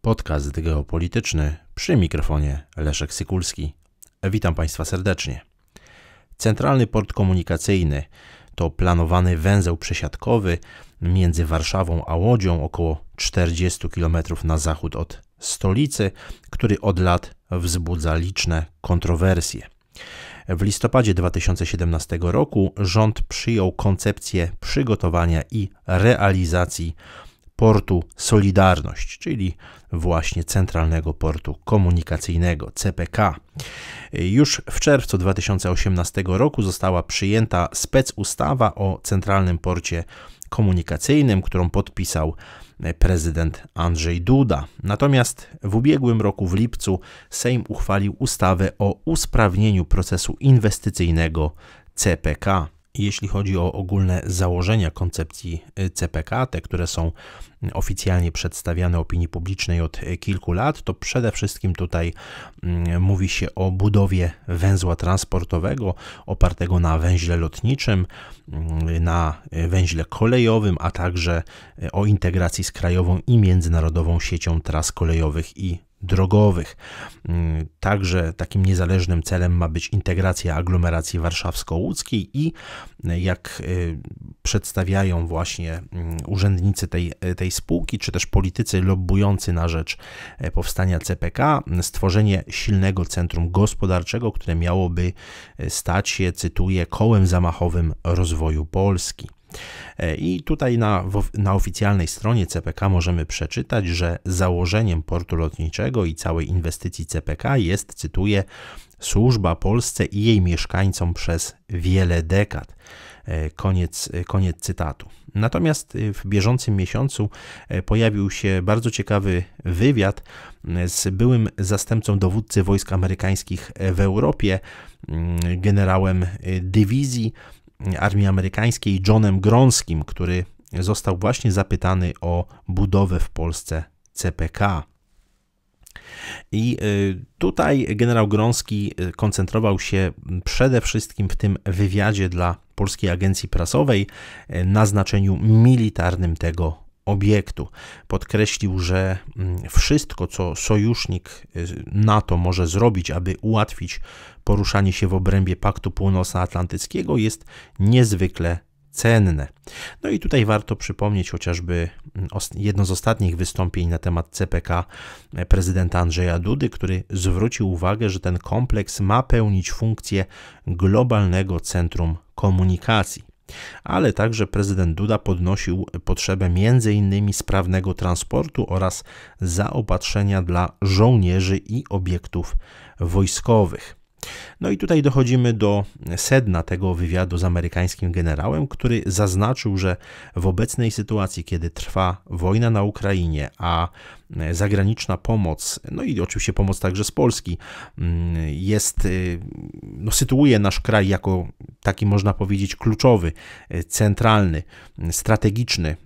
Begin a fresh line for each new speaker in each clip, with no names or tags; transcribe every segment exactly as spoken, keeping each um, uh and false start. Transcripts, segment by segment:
Podcast geopolityczny, przy mikrofonie Leszek Sykulski. Witam Państwa serdecznie. Centralny Port Komunikacyjny to planowany węzeł przesiadkowy między Warszawą a Łodzią, około czterdzieści kilometrów na zachód od stolicy, który od lat wzbudza liczne kontrowersje. W listopadzie dwa tysiące siedemnastego roku rząd przyjął koncepcję przygotowania i realizacji portu Solidarność, czyli właśnie Centralnego Portu Komunikacyjnego C P K. Już w czerwcu dwa tysiące osiemnastego roku została przyjęta specustawa o Centralnym Porcie Komunikacyjnym, którą podpisał prezydent Andrzej Duda. Natomiast w ubiegłym roku, w lipcu, Sejm uchwalił ustawę o usprawnieniu procesu inwestycyjnego C P K. Jeśli chodzi o ogólne założenia koncepcji C P K, te, które są oficjalnie przedstawiane opinii publicznej od kilku lat, to przede wszystkim tutaj mówi się o budowie węzła transportowego opartego na węźle lotniczym, na węźle kolejowym, a także o integracji z krajową i międzynarodową siecią tras kolejowych i drogowych. Także takim niezależnym celem ma być integracja aglomeracji warszawsko-łódzkiej i jak przedstawiają właśnie urzędnicy tej, tej spółki, czy też politycy lobbujący na rzecz powstania C P K, stworzenie silnego centrum gospodarczego, które miałoby stać się, cytuję, kołem zamachowym rozwoju Polski. I tutaj na, na oficjalnej stronie C P K możemy przeczytać, że założeniem portu lotniczego i całej inwestycji C P K jest, cytuję, służba Polsce i jej mieszkańcom przez wiele dekad. Koniec, koniec cytatu. Natomiast w bieżącym miesiącu pojawił się bardzo ciekawy wywiad z byłym zastępcą dowódcy wojsk amerykańskich w Europie, generałem dywizji Armii Amerykańskiej Johnem Gronskim, który został właśnie zapytany o budowę w Polsce C P K. I tutaj generał Gronski koncentrował się przede wszystkim w tym wywiadzie dla Polskiej Agencji Prasowej na znaczeniu militarnym tego obiektu. Podkreślił, że wszystko, co sojusznik NATO może zrobić, aby ułatwić poruszanie się w obrębie Paktu Północnoatlantyckiego, jest niezwykle cenne. No i tutaj warto przypomnieć chociażby jedno z ostatnich wystąpień na temat C P K prezydenta Andrzeja Dudy, który zwrócił uwagę, że ten kompleks ma pełnić funkcję globalnego centrum komunikacji. Ale także prezydent Duda podnosił potrzebę między innymi sprawnego transportu oraz zaopatrzenia dla żołnierzy i obiektów wojskowych. No i tutaj dochodzimy do sedna tego wywiadu z amerykańskim generałem, który zaznaczył, że w obecnej sytuacji, kiedy trwa wojna na Ukrainie, a zagraniczna pomoc, no i oczywiście pomoc także z Polski, jest, no, sytuuje nasz kraj jako taki, można powiedzieć, kluczowy, centralny, strategiczny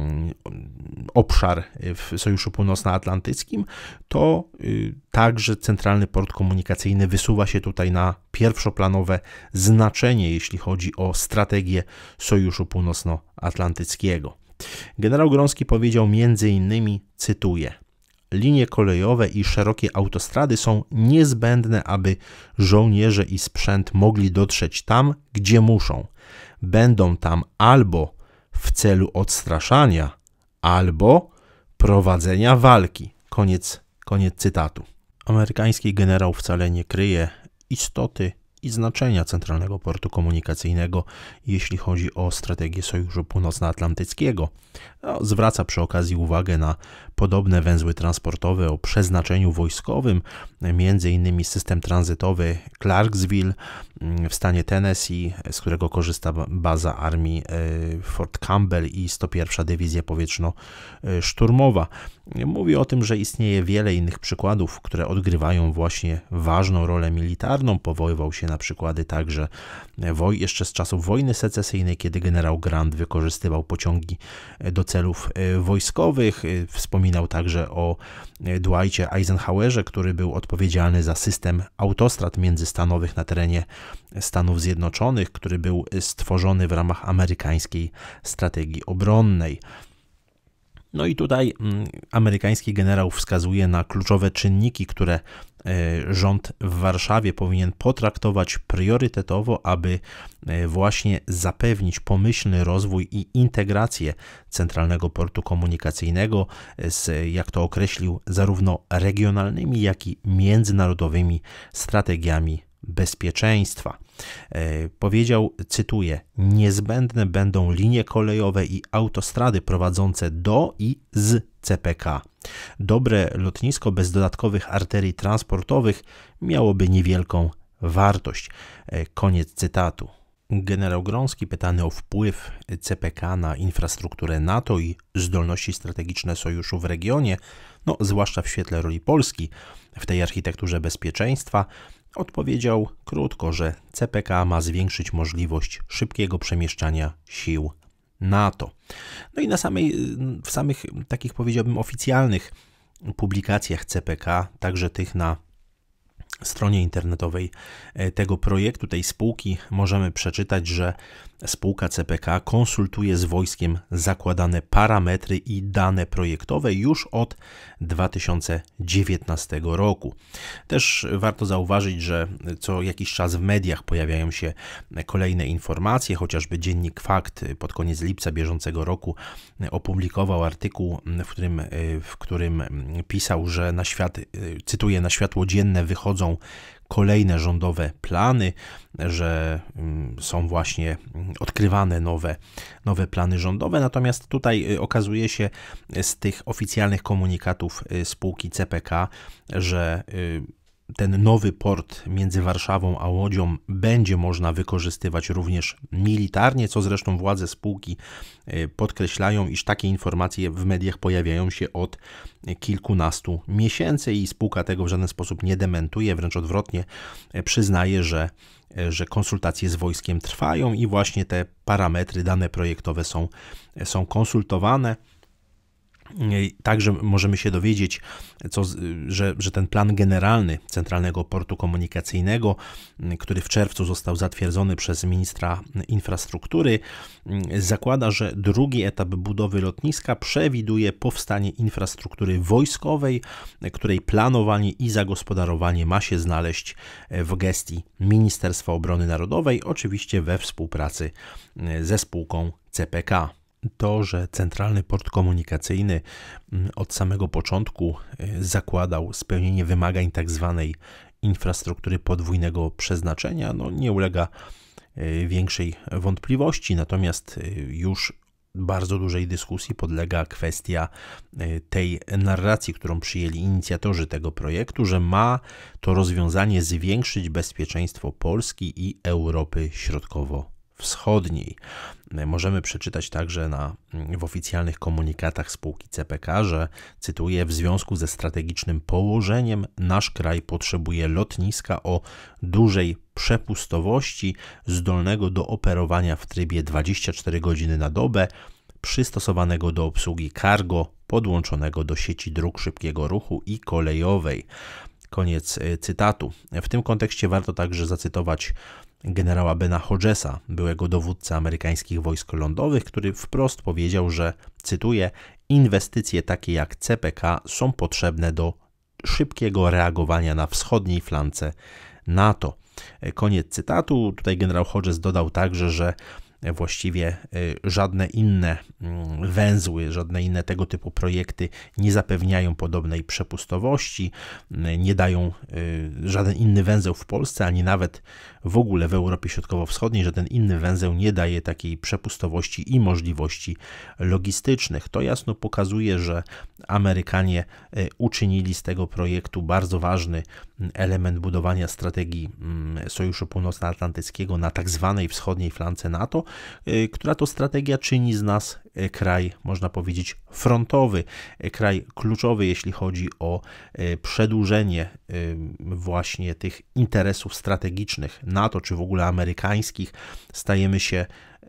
obszar w Sojuszu Północnoatlantyckim, to także Centralny Port Komunikacyjny wysuwa się tutaj na pierwszoplanowe znaczenie, jeśli chodzi o strategię Sojuszu Północnoatlantyckiego. Generał Gronski powiedział między innymi, cytuję, linie kolejowe i szerokie autostrady są niezbędne, aby żołnierze i sprzęt mogli dotrzeć tam, gdzie muszą. Będą tam albo w celu odstraszania, albo prowadzenia walki. Koniec, koniec cytatu. Amerykański generał wcale nie kryje istoty i znaczenia Centralnego Portu Komunikacyjnego, jeśli chodzi o strategię Sojuszu Północnoatlantyckiego. No, zwraca przy okazji uwagę na podobne węzły transportowe o przeznaczeniu wojskowym, między innymi system tranzytowy Clarksville w stanie Tennessee, z którego korzysta baza armii Fort Campbell i sto pierwsza Dywizja Powietrzno-Szturmowa. Mówi o tym, że istnieje wiele innych przykładów, które odgrywają właśnie ważną rolę militarną. Powoływał się na przykłady także woj- jeszcze z czasów wojny secesyjnej, kiedy generał Grant wykorzystywał pociągi do celów wojskowych. Wspominał także o Dwightie Eisenhowerze, który był odpowiedzialny za system autostrad międzystanowych na terenie Stanów Zjednoczonych, który był stworzony w ramach amerykańskiej strategii obronnej. No i tutaj amerykański generał wskazuje na kluczowe czynniki, które rząd w Warszawie powinien potraktować priorytetowo, aby właśnie zapewnić pomyślny rozwój i integrację Centralnego Portu Komunikacyjnego z, jak to określił, zarówno regionalnymi, jak i międzynarodowymi strategiami bezpieczeństwa. Powiedział, cytuję, niezbędne będą linie kolejowe i autostrady prowadzące do i z C P K. Dobre lotnisko bez dodatkowych arterii transportowych miałoby niewielką wartość. Koniec cytatu. Generał Grąski, pytany o wpływ C P K na infrastrukturę NATO i zdolności strategiczne sojuszu w regionie, no zwłaszcza w świetle roli Polski w tej architekturze bezpieczeństwa, odpowiedział krótko, że C P K ma zwiększyć możliwość szybkiego przemieszczania sił NATO. No i na samej, w samych takich, powiedziałbym, oficjalnych publikacjach C P K, także tych na stronie internetowej tego projektu, tej spółki, możemy przeczytać, że spółka C P K konsultuje z wojskiem zakładane parametry i dane projektowe już od dwa tysiące dziewiętnastego roku. Też warto zauważyć, że co jakiś czas w mediach pojawiają się kolejne informacje, chociażby Dziennik Fakt pod koniec lipca bieżącego roku opublikował artykuł, w którym, w którym pisał, że na świat, cytuję, na światło dzienne wychodzą kolejne rządowe plany, że są właśnie odkrywane nowe, nowe plany rządowe, natomiast tutaj okazuje się z tych oficjalnych komunikatów spółki C P K, że ten nowy port między Warszawą a Łodzią będzie można wykorzystywać również militarnie, co zresztą władze spółki podkreślają, iż takie informacje w mediach pojawiają się od kilkunastu miesięcy i spółka tego w żaden sposób nie dementuje, wręcz odwrotnie przyznaje, że, że konsultacje z wojskiem trwają i właśnie te parametry, dane projektowe są, są konsultowane. Także możemy się dowiedzieć, co, że, że ten plan generalny Centralnego Portu Komunikacyjnego, który w czerwcu został zatwierdzony przez ministra infrastruktury, zakłada, że drugi etap budowy lotniska przewiduje powstanie infrastruktury wojskowej, której planowanie i zagospodarowanie ma się znaleźć w gestii Ministerstwa Obrony Narodowej, oczywiście we współpracy ze spółką C P K. To, że Centralny Port Komunikacyjny od samego początku zakładał spełnienie wymagań tak zwanej infrastruktury podwójnego przeznaczenia, no nie ulega większej wątpliwości, natomiast już bardzo dużej dyskusji podlega kwestia tej narracji, którą przyjęli inicjatorzy tego projektu, że ma to rozwiązanie zwiększyć bezpieczeństwo Polski i Europy Środkowo Wschodniej. Możemy przeczytać także na, w oficjalnych komunikatach spółki C P K, że, cytuję, w związku ze strategicznym położeniem nasz kraj potrzebuje lotniska o dużej przepustowości, zdolnego do operowania w trybie dwadzieścia cztery godziny na dobę, przystosowanego do obsługi cargo, podłączonego do sieci dróg szybkiego ruchu i kolejowej. Koniec cytatu. W tym kontekście warto także zacytować generała Bena Hodgesa, byłego dowódcę amerykańskich wojsk lądowych, który wprost powiedział, że, cytuję, inwestycje takie jak C P K są potrzebne do szybkiego reagowania na wschodniej flance NATO. Koniec cytatu. Tutaj generał Hodges dodał także, że właściwie żadne inne węzły, żadne inne tego typu projekty nie zapewniają podobnej przepustowości, nie dają żaden inny węzeł w Polsce, ani nawet w ogóle w Europie Środkowo-Wschodniej, żaden inny węzeł nie daje takiej przepustowości i możliwości logistycznych. To jasno pokazuje, że Amerykanie uczynili z tego projektu bardzo ważny element budowania strategii Sojuszu Północnoatlantyckiego na tak zwanej wschodniej flance NATO, która to strategia czyni z nas kraj, można powiedzieć, frontowy, kraj kluczowy, jeśli chodzi o przedłużenie właśnie tych interesów strategicznych NATO, czy w ogóle amerykańskich. Stajemy się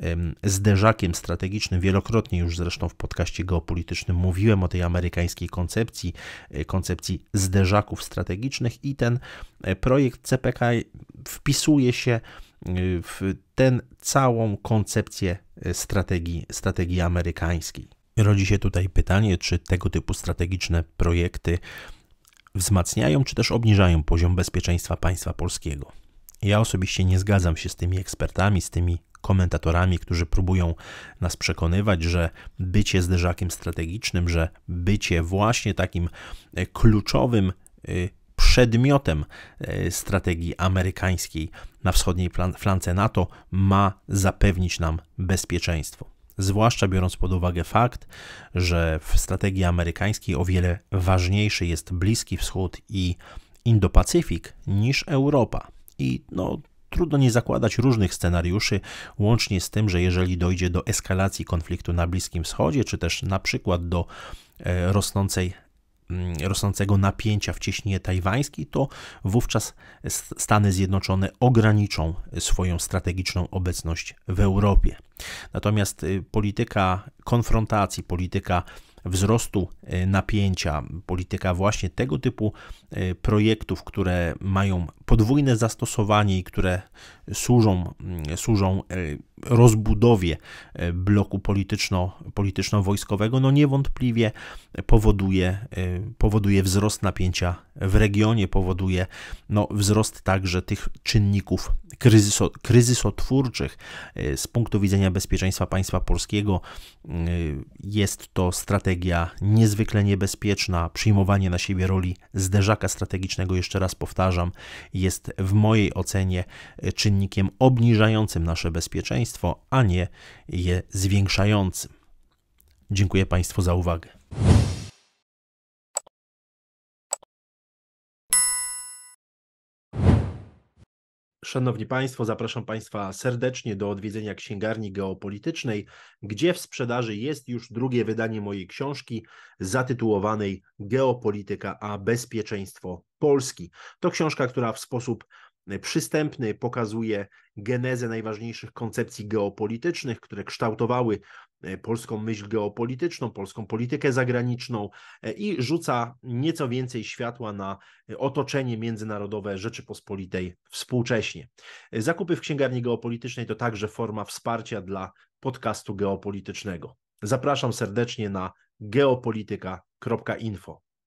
zderzakiem strategicznym. Wielokrotnie już zresztą w podcaście geopolitycznym mówiłem o tej amerykańskiej koncepcji, koncepcji zderzaków strategicznych i ten projekt C P K wpisuje się w tę całą koncepcję strategii, strategii amerykańskiej. Rodzi się tutaj pytanie, czy tego typu strategiczne projekty wzmacniają, czy też obniżają poziom bezpieczeństwa państwa polskiego. Ja osobiście nie zgadzam się z tymi ekspertami, z tymi komentatorami, którzy próbują nas przekonywać, że bycie zderzakiem strategicznym, że bycie właśnie takim kluczowym przedmiotem strategii amerykańskiej na wschodniej flance NATO ma zapewnić nam bezpieczeństwo. Zwłaszcza biorąc pod uwagę fakt, że w strategii amerykańskiej o wiele ważniejszy jest Bliski Wschód i Indo-Pacyfik niż Europa. I no, trudno nie zakładać różnych scenariuszy, łącznie z tym, że jeżeli dojdzie do eskalacji konfliktu na Bliskim Wschodzie, czy też na przykład do e, rosnącej rosnącego napięcia w cieśninie tajwańskiej, to wówczas Stany Zjednoczone ograniczą swoją strategiczną obecność w Europie. Natomiast polityka konfrontacji, polityka wzrostu napięcia, polityka właśnie tego typu projektów, które mają podwójne zastosowanie i które służą, służą rozbudowie bloku polityczno, polityczno-wojskowego, no niewątpliwie powoduje, powoduje wzrost napięcia w regionie, powoduje no, wzrost także tych czynników kryzyso, kryzysotwórczych. Z punktu widzenia bezpieczeństwa państwa polskiego jest to strategia niezwykle niebezpieczna. Przyjmowanie na siebie roli zderzaka strategicznego, jeszcze raz powtarzam, jest w mojej ocenie czynnikiem obniżającym nasze bezpieczeństwo, a nie je zwiększającym. Dziękuję Państwu za uwagę. Szanowni Państwo, zapraszam Państwa serdecznie do odwiedzenia Księgarni Geopolitycznej, gdzie w sprzedaży jest już drugie wydanie mojej książki zatytułowanej Geopolityka a bezpieczeństwo Polski. To książka, która w sposób przystępny pokazuje genezę najważniejszych koncepcji geopolitycznych, które kształtowały polską myśl geopolityczną, polską politykę zagraniczną i rzuca nieco więcej światła na otoczenie międzynarodowe Rzeczypospolitej współcześnie. Zakupy w Księgarni Geopolitycznej to także forma wsparcia dla podcastu geopolitycznego. Zapraszam serdecznie na geopolityka kropka info.